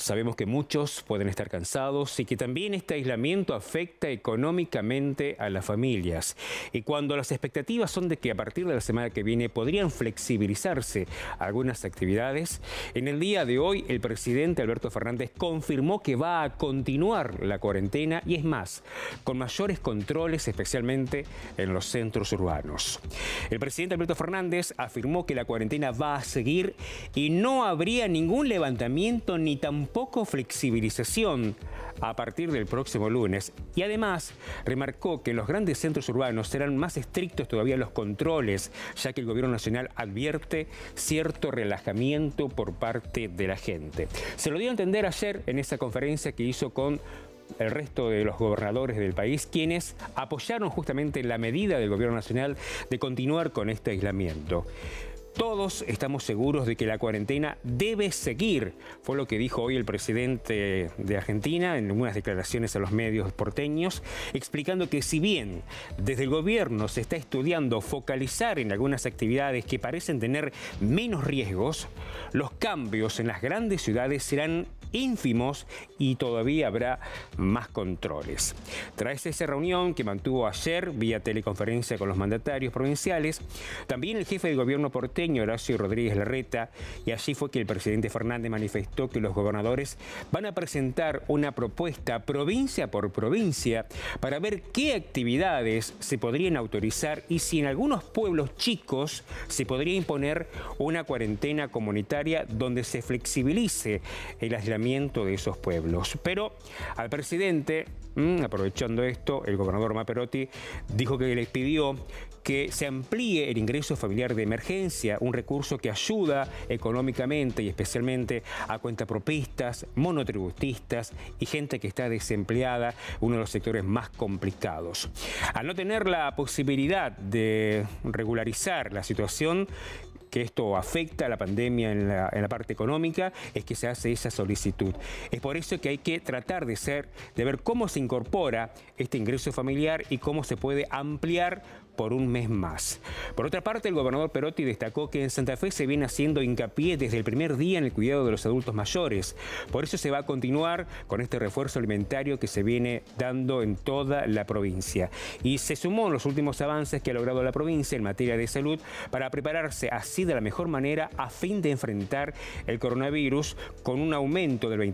Sabemos que muchos pueden estar cansados y que también este aislamiento afecta económicamente a las familias. Y cuando las expectativas son de que a partir de la semana que viene podrían flexibilizarse algunas actividades, en el día de hoy el presidente Alberto Fernández confirmó que va a continuar la cuarentena y es más, con mayores controles especialmente en los centros urbanos. El presidente Alberto Fernández afirmó que la cuarentena va a seguir y no habría ningún levantamiento ni tampoco flexibilización a partir del próximo lunes. Y además remarcó que en los grandes centros urbanos serán más estrictos todavía los controles, ya que el gobierno nacional advierte cierto relajamiento por parte de la gente. Se lo dio a entender ayer en esa conferencia que hizo con el resto de los gobernadores del país, quienes apoyaron justamente la medida del gobierno nacional de continuar con este aislamiento. Todos estamos seguros de que la cuarentena debe seguir, fue lo que dijo hoy el presidente de Argentina en unas declaraciones a los medios porteños, explicando que si bien desde el gobierno se está estudiando focalizar en algunas actividades que parecen tener menos riesgos, los cambios en las grandes ciudades serán ínfimos y todavía habrá más controles. Tras esa reunión que mantuvo ayer vía teleconferencia con los mandatarios provinciales, también el jefe del gobierno porteño, Horacio Rodríguez Larreta, y allí fue que el presidente Fernández manifestó que los gobernadores van a presentar una propuesta provincia por provincia para ver qué actividades se podrían autorizar y si en algunos pueblos chicos se podría imponer una cuarentena comunitaria donde se flexibilice el aislamiento de esos pueblos. Pero al presidente, aprovechando esto, el gobernador Maperotti dijo que les pidió que se amplíe el ingreso familiar de emergencia, un recurso que ayuda económicamente y especialmente a cuentapropistas, monotributistas y gente que está desempleada, uno de los sectores más complicados. Al no tener la posibilidad de regularizar la situación, que esto afecta a la pandemia en la parte económica, es que se hace esa solicitud. Es por eso que hay que tratar de ver cómo se incorpora este ingreso familiar y cómo se puede ampliar por un mes más. Por otra parte, el gobernador Perotti destacó que en Santa Fe se viene haciendo hincapié desde el primer día en el cuidado de los adultos mayores. Por eso se va a continuar con este refuerzo alimentario que se viene dando en toda la provincia. Y se sumó en los últimos avances que ha logrado la provincia en materia de salud para prepararse así de la mejor manera a fin de enfrentar el coronavirus con un aumento del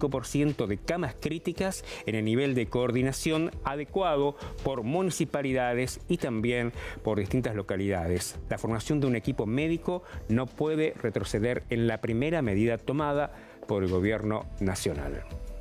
25% de camas críticas en el nivel de coordinación adecuado por municipalidades y también por distintas localidades. La formación de un equipo médico no puede retroceder en la primera medida tomada por el gobierno nacional.